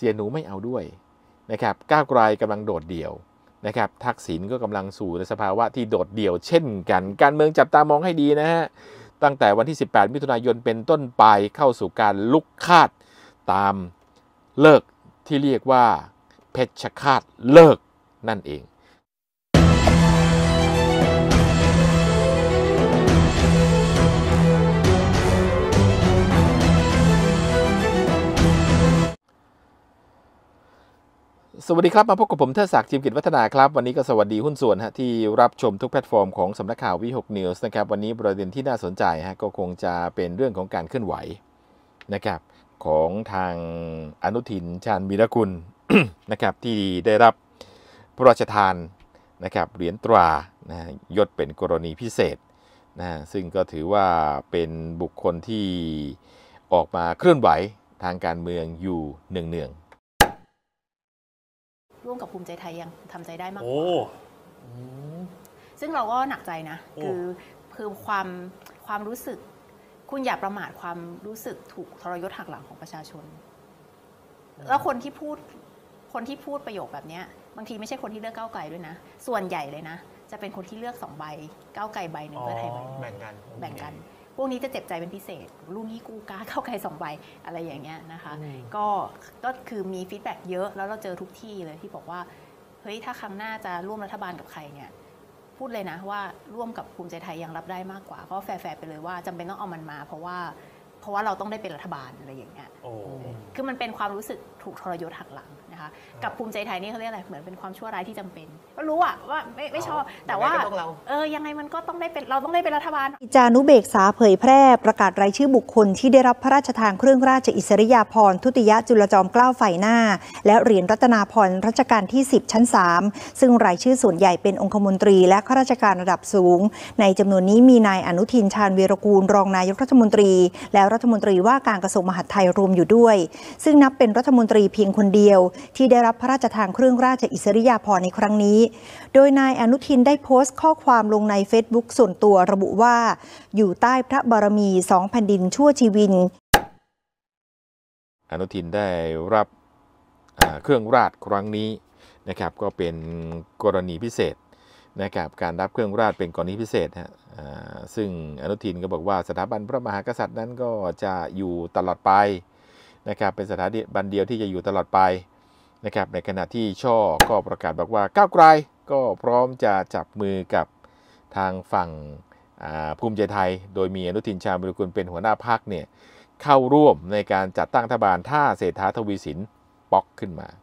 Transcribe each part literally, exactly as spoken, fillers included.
สียหนูไม่เอาด้วยนะครับก้าวไกลกำลังโดดเดี่ยวนะครับทักษิณก็กำลังสู่ในสภาวะที่โดดเดี่ยวเช่นกันการเมืองจับตามองให้ดีนะฮะตั้งแต่วันที่สิบแปดมิถุนายนเป็นต้นไปเข้าสู่การลุกคาดตามเลิกที่เรียกว่าเพชฌฆาตเลิกนั่นเองสวัสดีครับมาพบกับผมเทิดศักดิ์จิมกิจวัฒนาครับวันนี้ก็สวัสดีหุ้นส่วนฮะที่รับชมทุกแพลตฟอร์มของสำนักข่าววิหกนิวส์นะครับวันนี้ประเด็นที่น่าสนใจฮะก็คงจะเป็นเรื่องของการเคลื่อนไหวนะครับของทางอนุทินชาญวีรกุล นะครับที่ได้รับพระราชทานนะครับเหรียญตรานะยศเป็นกรณีพิเศษนะซึ่งก็ถือว่าเป็นบุคคลที่ออกมาเคลื่อนไหวทางการเมืองอยู่เนืองร่วมกับภูมิใจไทยยังทำใจได้มากกโอ้ว่าซึ่งเราก็หนักใจนะคือคือความความรู้สึกคุณอย่าประมาทความรู้สึกถูกทรยศหักหลังของประชาชนแล้วคนที่พูดคนที่พูดประโยคแบบนี้บางทีไม่ใช่คนที่เลือกก้าวไกลด้วยนะส่วนใหญ่เลยนะจะเป็นคนที่เลือกสองใบก้าวไกลใบหนึ่งเพื่อไทยใบหนึ่งแบ่งกันแบ่งกันพวกนี้จะเจ็บใจเป็นพิเศษลูกนี้กูก้าก้าวไกลสองใบอะไรอย่างเงี้ยนะคะก็ก็คือมีฟีดแบ็กเยอะแล้วเราเจอทุกที่เลยที่บอกว่าเฮ้ยถ้าครั้งหน้าจะร่วมรัฐบาลกับใครเนี่ยพูดเลยนะว่าร่วมกับภูมิใจไทยยังรับได้มากกว่าก็แฟร์ๆไปเลยว่าจำเป็นต้องเอามันมาเพราะว่าเพราะว่าเราต้องได้เป็นรัฐบาลอะไรอย่างเงี้ยคือมันเป็นความรู้สึกถูกทรยศหักหลังนะคะกับภูมิใจไทยนี่เขาเรียกอะไรเหมือนเป็นความชั่วร้ายที่จำเป็นก็รู้อะว่าไม่ไม่ชอบแต่ว่าเออยังไงมันก็ต้องได้เป็นเราต้องได้เป็นรัฐบาลจานุเบกษาเผยแพร่ประกาศรายชื่อบุคคลที่ได้รับพระราชทานเครื่องราชอิสริยาภรณ์ทุติยจุลจอมเกล้าฝ่ายหน้าและเหรียญรัตนาภรณ์รัชกาลที่สิบชั้นสามซึ่งรายชื่อส่วนใหญ่เป็นองคมนตรีและข้าราชการระดับสูงในจำนวนนี้มีนายอนุทินชาญวีรกูลรองนายกรัฐมนตรีและรัฐมนตรีว่าการกระทรวงมหาดไทยรวมอยู่ด้วยซึ่งนับเป็นรัฐมนตรีเพียงคนเดียวที่ได้รับพระราชทานเครื่องราชอิสริยาภรณ์ในครั้งนี้โดยนายอนุทินได้โพสต์ข้อความลงใน Facebook ส่วนตัวระบุว่าอยู่ใต้พระบารมีสองแผ่นดินชั่วชีวินอนุทินได้รับเครื่องราชครั้งนี้นะครับก็เป็นกรณีพิเศษนะครับการรับเครื่องราชเป็นกรณีพิเศษฮะซึ่งอนุทินก็บอกว่าสถาบันพระมหากษัตริย์นั้นก็จะอยู่ตลอดไปนะครับเป็นสถาบันเดียวที่จะอยู่ตลอดไปนะครับในขณะที่ช่อก็ประกาศบอกว่าก้าวไกลก็พร้อมจะจับมือกับทางฝั่งภูมิใจไทยโดยมีอนุทินชาญวีรกูลเป็นหัวหน้าพรรคเนี่ยเข้าร่วมในการจัดตั้งรัฐบาลถ้าเศรษฐาทวีสินป๊อกขึ้นมา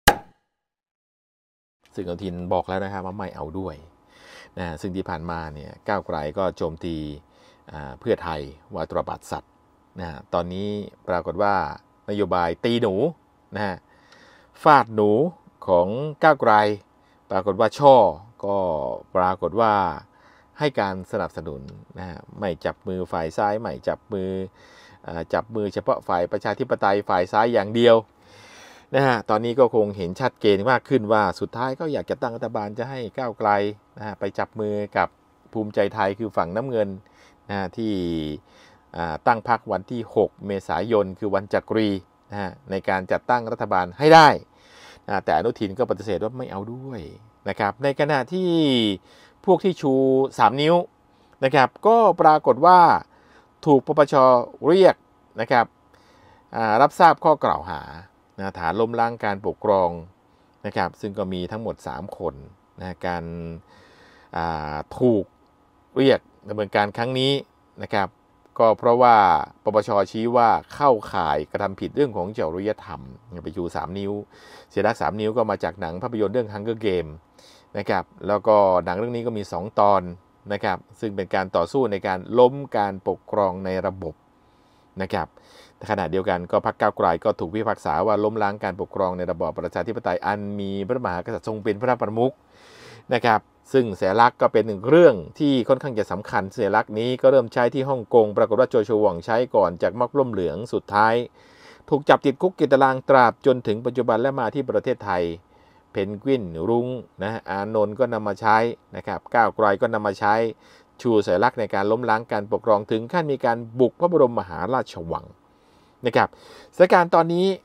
ซึ่งอนุทินบอกแล้วนะครับว่าไม่เอาด้วยนะซึ่งที่ผ่านมาเนี่ยก้าวไกลก็โจมตีเพื่อไทยว่าตระบัดสัตว์นะตอนนี้ปรากฏว่านโยบายตีหนูนะฮะฟาดหนูของก้าวไกลปรากฏว่าช่อก็ปรากฏว่าให้การสนับสนุนนะฮะไม่จับมือฝ่ายซ้ายไม่จับมือจับมือเฉพาะฝ่ายประชาธิปไตยฝ่ายซ้ายอย่างเดียวนะฮะตอนนี้ก็คงเห็นชัดเจนมากขึ้นว่าสุดท้ายก็อยากจะตั้งรัฐบาลจะให้ก้าวไกลนะฮะไปจับมือกับภูมิใจไทยคือฝั่งน้ำเงินนะฮะที่ตั้งพรรควันที่หกเมษายนคือวันจักรีนะฮะในการจัดตั้งรัฐบาลให้ได้นะแต่อนุทินก็ปฏิเสธว่าไม่เอาด้วยนะครับในขณะที่พวกที่ชูสามนิ้วนะครับก็ปรากฏว่าถูกปปช.เรียกนะครับรับทราบข้อกล่าวหานะฐานล้มล้างการปกครองนะครับซึ่งก็มีทั้งหมดสามคนนะการถูกเรียกดำเนินการครั้งนี้นะครับก็เพราะว่าปปช.ชี้ว่าเข้าข่ายกระทำผิดเรื่องของจริยธรรมไปชูสามนิ้วเสียรักสามนิ้วก็มาจากหนังภาพยนตร์เรื่อง Hunger Game นะครับแล้วก็หนังเรื่องนี้ก็มีสองตอนนะครับซึ่งเป็นการต่อสู้ในการล้มการปกครองในระบบนะครับขณะเดียวกันก็พรรคก้าวไกลก็ถูกพิพากษาว่าล้มล้างการปกครองในระบอบประชาธิปไตยอันมีพระมหากษัตริย์ทรงเป็นพระประมุขนะครับซึ่งสัญลักษณ์ก็เป็นหนึ่งเรื่องที่ค่อนข้างจะสำคัญสัญลักษณ์นี้ก็เริ่มใช้ที่ฮ่องกงปรากฏว่าโจชัวหว่องใช้ก่อนจากม็อบร่มเหลืองสุดท้ายถูกจับติดคุกติดตารางตราบจนถึงปัจจุบันและมาที่ประเทศไทยเพนกวินรุ้งนะอานนท์ก็นำมาใช้นะครับก้าวไกลก็นำมาใช้ชูสัญลักษณ์ในการล้มล้างการปกครองถึงขั้นมีการบุกพระบรมมหาราชวังนะครับสถานการณ์ตอนนี้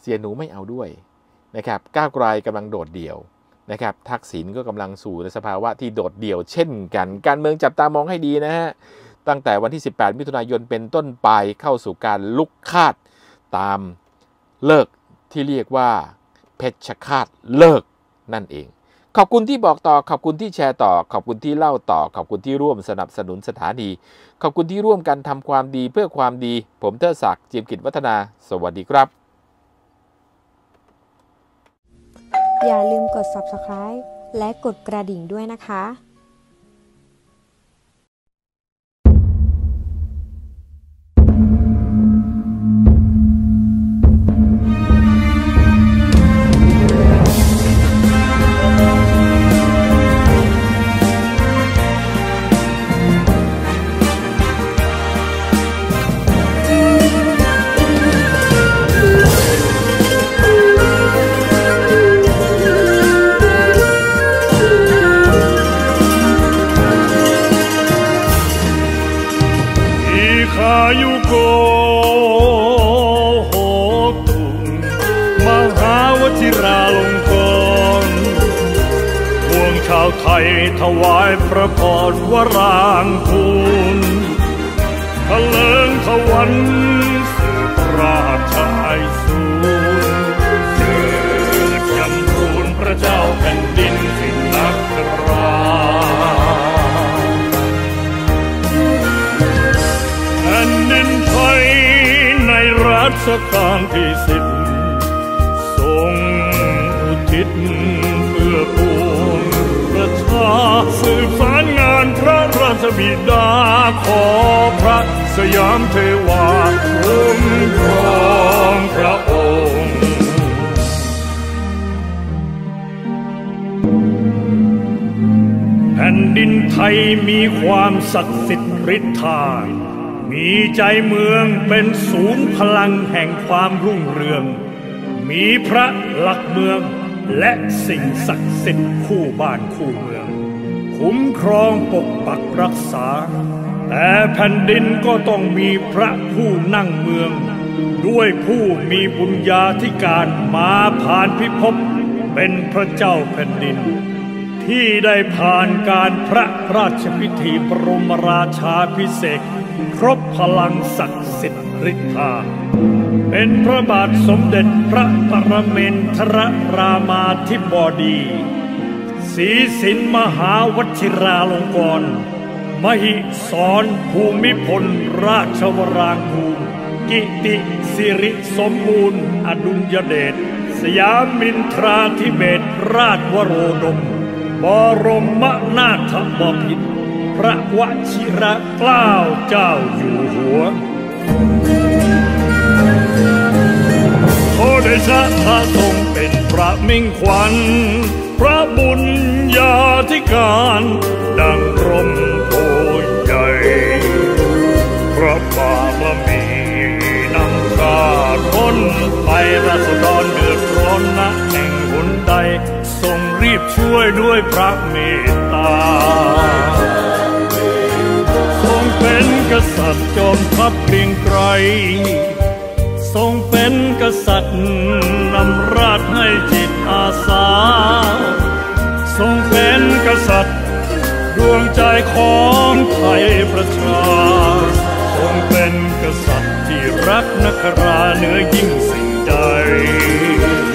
สียหนูไม่เอาด้วยนะครับก้าวไกลกำลังโดดเดี่ยวนะครับทักษิณก็กำลังสู่ในสภาวะที่โดดเดี่ยวเช่นกันการเมืองจับตามองให้ดีนะฮะตั้งแต่วันที่สิบแปดมิถุนายนเป็นต้นไปเข้าสู่การลุกคาดตามเลิกที่เรียกว่าเพชฌฆาตเลิกนั่นเองขอบคุณที่บอกต่อขอบคุณที่แชร์ต่อขอบคุณที่เล่าต่อขอบคุณที่ร่วมสนับสนุนสถานีขอบคุณที่ร่วมกันทำความดีเพื่อความดีผมเทิดศักดิ์ เจียมกิจวัฒนาสวัสดีครับอย่าลืมกด ซับสไครบ์ และกดกระดิ่งด้วยนะคะยุโกโหตุมหาวชิราลงกรณ์พวงชาวไทยถวายพระพรวรางคูลทะเลิงทวันสืบราชายสูรเกิดจำรูนพระเจ้าแผ่นดินสิงห์นักราแผ่นดินไทยในรัชกาลที่สิบทรงอุทิศเพื่อปวงประชาสืบสารงานพระราชบิดาขอพระสยามเทวาคุ้มครองพระองค์แผ่นดินไทยมีความศักดิ์สิทธิ์ฤทธามีใจเมืองเป็นศูนย์พลังแห่งความรุ่งเรืองมีพระหลักเมืองและสิ่งศักดิ์สิทธิ์คู่บ้านคู่เมืองคุ้มครองปกปักรักษาแต่แผ่นดินก็ต้องมีพระผู้นั่งเมืองด้วยผู้มีบุญญาธิการมาผ่านพิภพเป็นพระเจ้าแผ่นดินที่ได้ผ่านการพระราชพิธีบรมราชาภิเษกครบพลังศักดิ์สิทธิ์ฤทธาเป็นพระบาทสมเด็จพระปรเมนทรรามาธิบดีศรีสินมหาวชิราลงกรณ์มหิศรภูมิพลราชวรางคูรกิติสิริสมบูรณ์อดุลยเดชสยามินทราธิเบศรราชวโรดมบรมนาถบพิตรพระวชิรเกล้าเจ้าอยู่หัวขอเดชะพระทรงเป็นพระมิ่งขวัญพระบุญญาธิการดังร่มโพใหญ่พระบารมีนำข้าพ้นไปราษฎรเดือดร้อนณแห่งหนใดทรงรีบช่วยด้วยพระเมตตาทรงเป็นกษัตริย์จอมทัพเกรียงไกรทรงเป็นกษัตริย์นำราชให้จิตอาสาทรงเป็นกษัตริย์ดวงใจของไทยประชาทรงเป็นกษัตริย์ที่รักนักราเหนือยิ่งสิ่งใด